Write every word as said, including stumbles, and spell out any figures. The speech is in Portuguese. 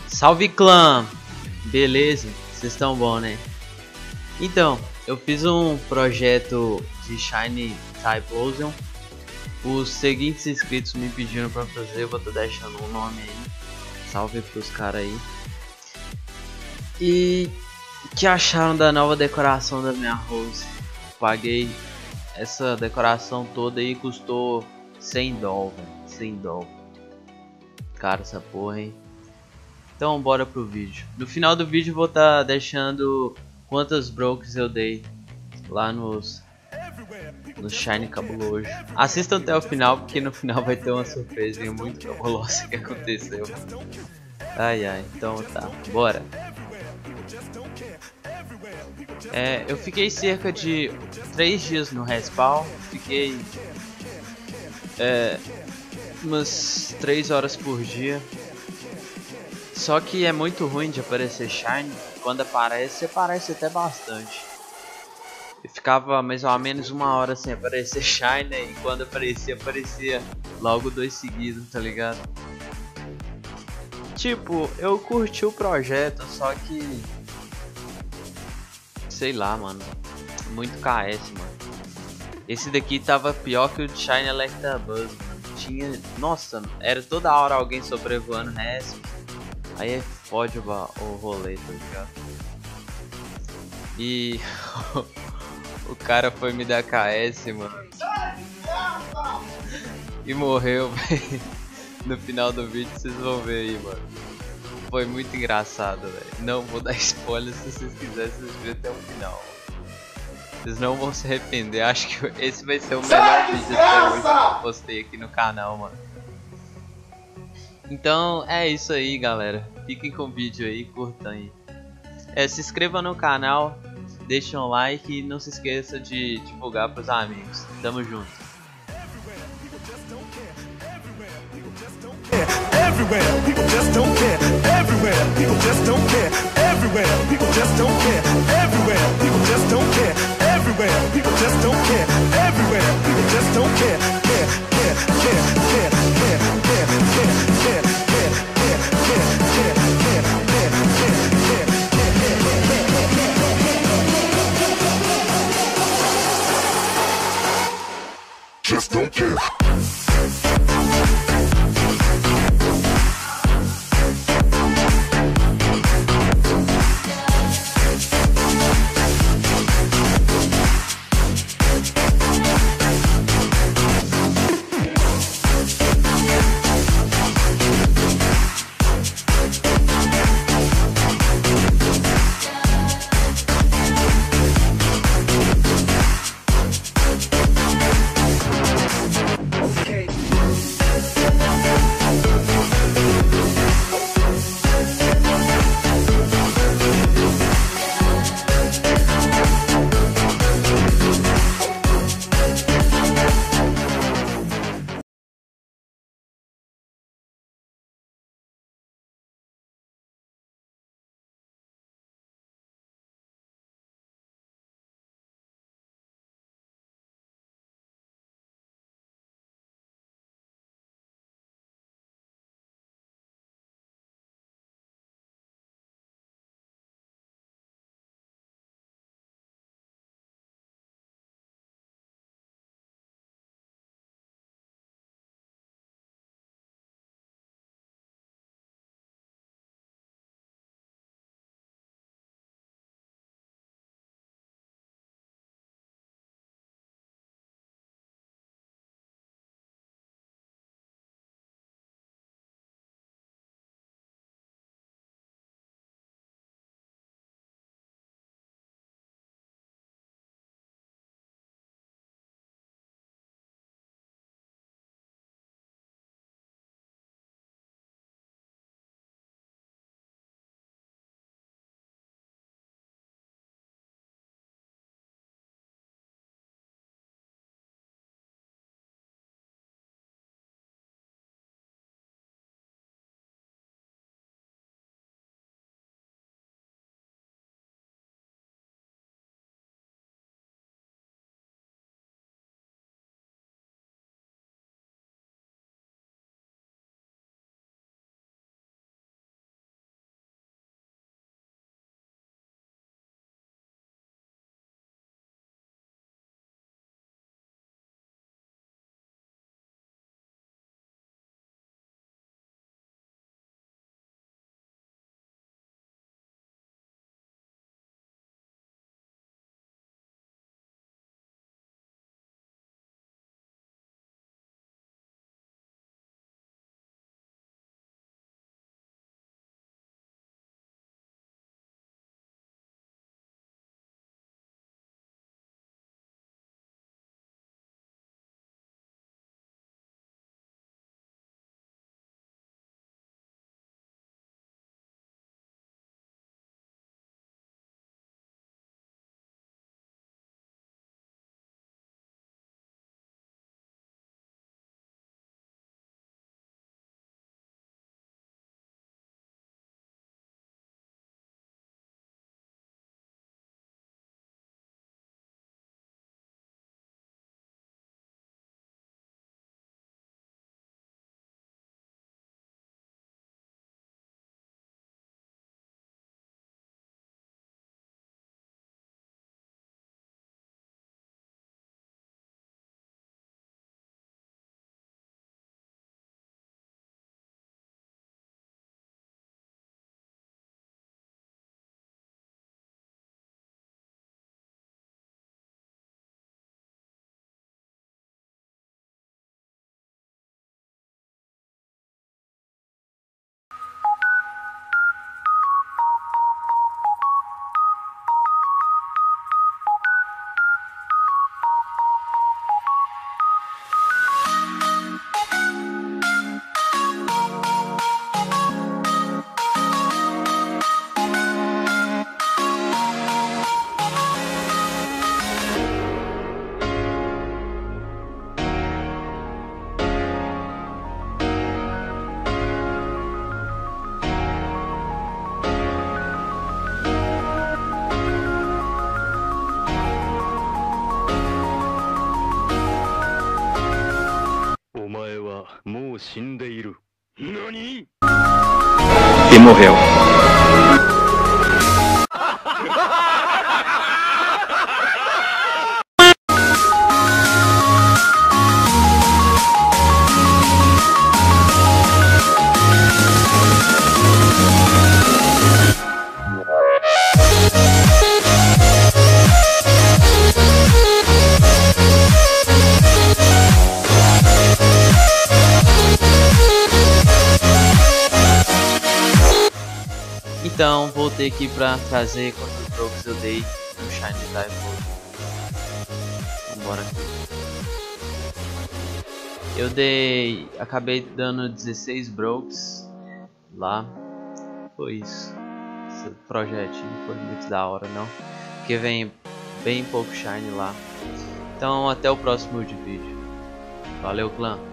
Salve clã! Beleza? Vocês estão bom, né? Então, eu fiz um projeto de Shiny Typhlosion. Os seguintes inscritos me pediram pra fazer, eu vou estar deixando um nome aí. Salve pros caras aí. E o que acharam da nova decoração da minha Rose? Paguei essa decoração toda aí, custou cem dólares, velho. cem dólares. Cara, essa porra, hein? Então bora pro vídeo. No final do vídeo vou estar tá deixando quantas brokes eu dei lá nos no Shiny Cabuloso. Assistam até o final, porque no final vai ter uma surpresinha muito cabulosa que aconteceu. Ai ai, então tá, bora. É, eu fiquei cerca de três dias no respawn. Fiquei é, umas três horas por dia. Só que é muito ruim de aparecer Shiny. Quando aparece, aparece até bastante. Eu ficava mais ou menos uma hora sem aparecer Shiny. E quando aparecia, aparecia logo dois seguidos, tá ligado? Tipo, eu curti o projeto, só que... sei lá, mano. Muito K S, mano. Esse daqui tava pior que o Shiny Electabuzz, mano. Tinha... nossa, era toda hora alguém sobrevoando Resp. Aí é fode o, o rolê, tá ligado? E... o cara foi me dar K S, mano. E morreu, velho. No final do vídeo vocês vão ver aí, mano. Foi muito engraçado, velho. Não vou dar spoiler, se vocês quiserem, vocês verem até o final. Vocês não vão se arrepender. Acho que esse vai ser o melhor vídeo até hoje que eu postei aqui no canal, mano. Então é isso aí, galera. Fiquem com o vídeo aí, curtam aí. É, se inscreva no canal, deixem um like e não se esqueça de divulgar pros amigos. Tamo junto. Everywhere, people just don't care. Everywhere, people just don't care. Everywhere, people just don't care. Everywhere, people just don't care. Everywhere, people just don't care. Everywhere, people just don't care. Care, care, care, care, care, care, care, care, care, care, care, care, care, care, just don't care. e morreu. Então voltei aqui pra trazer quantos brokes eu dei no Shiny Typhoon. Vambora aqui. Eu dei. Acabei dando dezesseis brokes lá. Foi isso. Esse projetinho foi muito da hora, não? Porque vem bem pouco Shiny lá. Então até o próximo vídeo. Valeu, clã!